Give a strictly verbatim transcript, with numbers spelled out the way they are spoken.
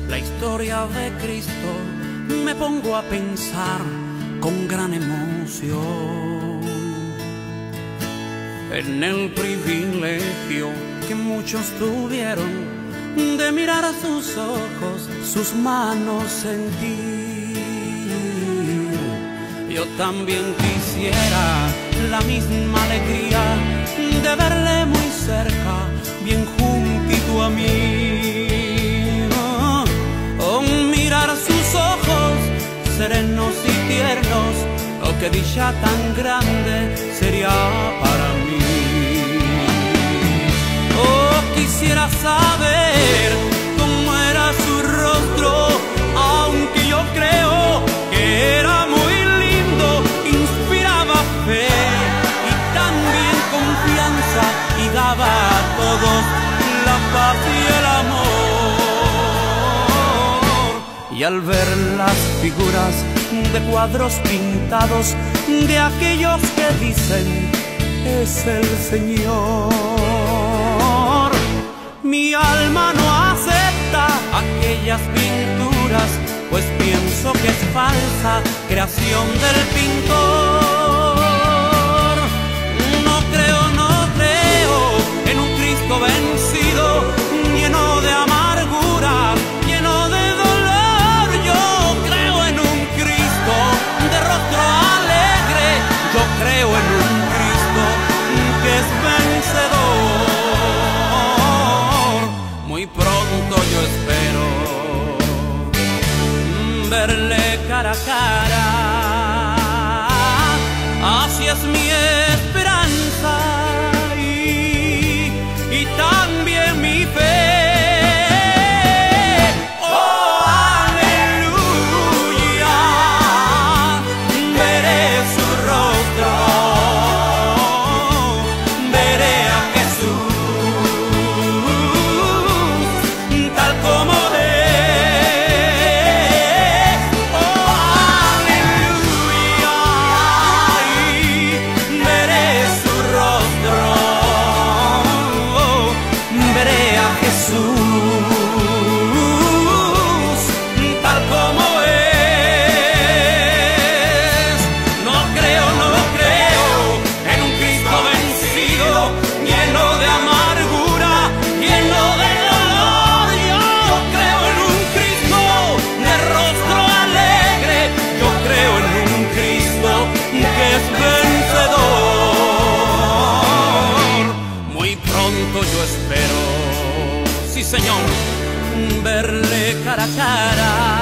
la historia de Cristo, me pongo a pensar con gran emoción en el privilegio que muchos tuvieron de mirar a sus ojos, sus manos sentir. Yo también quisiera la misma alegría de verle muy cerca, bien juntito a mí. Oh, oh, mirar sus ojos serenos y tiernos, oh, qué dicha tan grande sería para mí. Oh, quisiera saber cómo era su rostro, aunque yo creo que era muy lindo, inspiraba fe y también confianza y daba a todos la paz y el amor. Y al ver las figuras de cuadros pintados de aquellos que dicen es el Señor, mi alma no acepta aquellas pinturas, pues pienso que es falsa creación del pintor. No creo, no creo en un Cristo vencido, lleno de amargura, lleno de dolor. Yo creo en un Cristo de rostro alegre, yo creo en un Cristo que es vencedor. Muy pronto yo espero verle cara a cara, así es mi esperanza y, y también mi fe. Oh, aleluya, veré su rostro, veré a Jesús tal como Jesús, tal como es. No creo, no creo en un Cristo vencido, lleno de amargura, lleno de dolor. Yo creo en un Cristo de rostro alegre, yo creo en un Cristo que es vencedor. Muy pronto yo espero, sí Señor, verle cara a cara,